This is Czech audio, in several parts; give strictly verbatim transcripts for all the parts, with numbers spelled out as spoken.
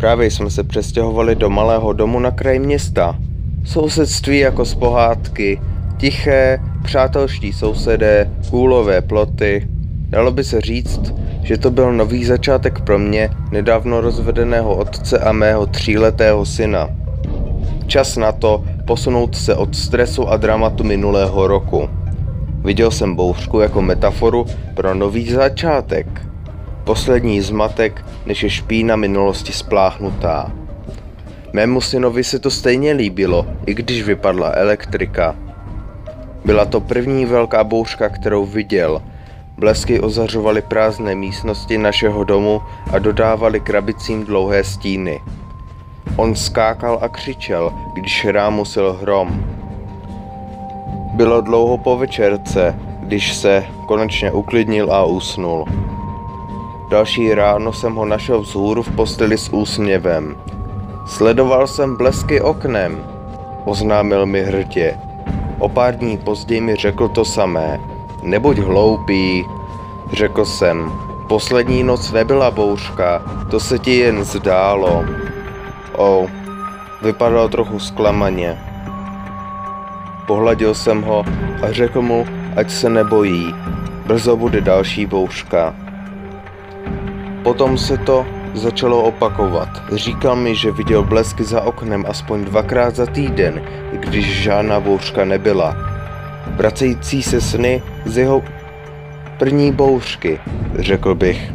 Právě jsme se přestěhovali do malého domu na kraji města. Sousedství jako z pohádky, tiché, přátelští sousedé, kůlové ploty. Dalo by se říct, že to byl nový začátek pro mě, nedávno rozvedeného otce a mého tříletého syna. Čas na to posunout se od stresu a dramatu minulého roku. Viděl jsem bouřku jako metaforu pro nový začátek. Poslední zmatek, než je špína minulosti spláchnutá. Mému synovi se to stejně líbilo, i když vypadla elektrika. Byla to první velká bouřka, kterou viděl. Blesky ozařovaly prázdné místnosti našeho domu a dodávaly krabicím dlouhé stíny. On skákal a křičel, když rámusil hrom. Bylo dlouho po večerce, když se konečně uklidnil a usnul. Další ráno jsem ho našel vzhůru v posteli s úsměvem. Sledoval jsem blesky oknem, oznámil mi hrdě. O pár dní později mi řekl to samé. Nebuď hloupý, řekl jsem. Poslední noc nebyla bouřka, to se ti jen zdálo. O, vypadal trochu zklamaně. Pohladil jsem ho a řekl mu, ať se nebojí, brzo bude další bouřka. Potom se to začalo opakovat. Říkal mi, že viděl blesky za oknem aspoň dvakrát za týden, i když žádná bouřka nebyla. Vracející se sny z jeho první bouřky, řekl bych.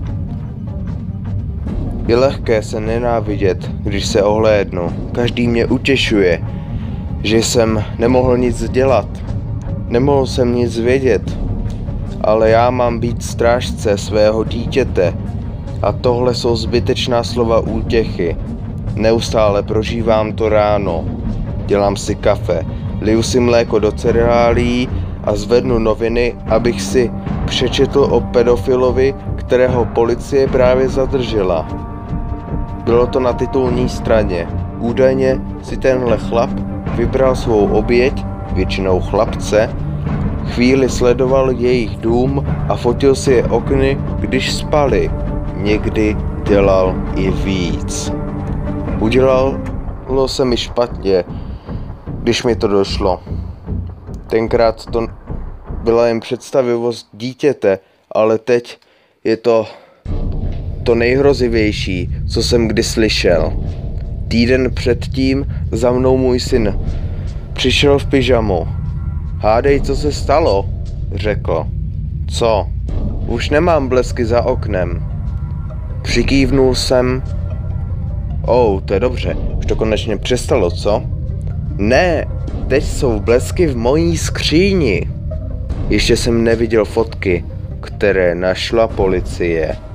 Je lehké se nenávidět, když se ohlédnu. Každý mě utěšuje, že jsem nemohl nic dělat. Nemohl jsem nic vědět, ale já mám být strážce svého dítěte. A tohle jsou zbytečná slova útěchy. Neustále prožívám to ráno. Dělám si kafe, liju si mléko do cereálií a zvednu noviny, abych si přečetl o pedofilovi, kterého policie právě zadržela. Bylo to na titulní straně. Údajně si tenhle chlap vybral svou oběť, většinou chlapce, chvíli sledoval jejich dům a fotil si je okny, když spali. Někdy dělal i víc. Udělalo se mi špatně, když mi to došlo. Tenkrát to byla jen představivost dítěte, ale teď je to to nejhrozivější, co jsem kdy slyšel. Týden předtím za mnou můj syn přišel v pyžamu. Hádej, co se stalo, řekl. Co? Už nemám blesky za oknem. Přikývnul jsem. Oh, to je dobře, už to konečně přestalo, co? Ne, teď jsou blesky v mojí skříni. Ještě jsem neviděl fotky, které našla policie.